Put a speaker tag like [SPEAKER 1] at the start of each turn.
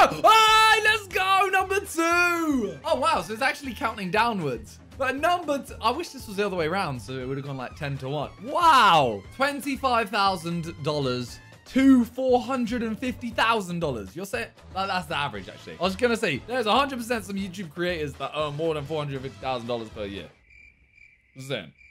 [SPEAKER 1] Ah, let's go. Number 2. Oh, wow. So it's actually counting downwards. But I wish this was the other way around, so it would have gone like 10 to 1. Wow. $25,000 to $450,000. You're saying that's the average, actually. I was going to say, there's 100% some YouTube creators that earn more than $450,000 per year. Just saying.